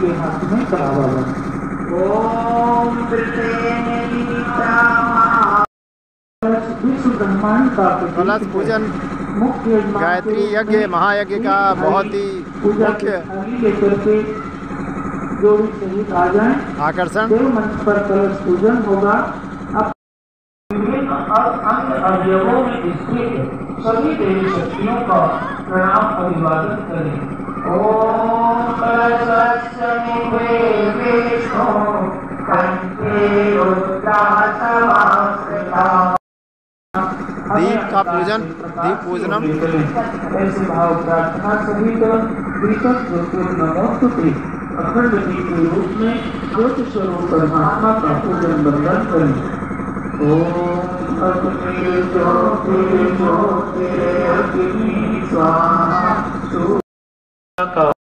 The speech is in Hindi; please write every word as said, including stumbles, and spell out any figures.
के हाथ में करावा जाए। ओम विश्व ब्रह्मांड का कलश पूजन मुख्य गायत्री यज्ञ महायज्ञ का बहुत ही मुख्य लेकर के जोड़ी सहित आ जाए। आकर्षण देव मंच पर कलश पूजन होगा। और अन्य अवयवों में स्थित सभी देवी शक्तियों का प्रणाम अभिवादन करें। ओम कलशस्य मुखे विष्णु कंठे रुद्रासवास्कृता। दीप का पूजन, दीप पूजनम। ऐसे भाव प्रार्थना सहित दीपक ज्योतिर्नमोस्तुते अखंड दीप के रूप में ज्योति स्वरूप परमात्मा का पूजन बंदन करें। ओम अग्नि ज्योति ज्योति अग्नि स्वाहा।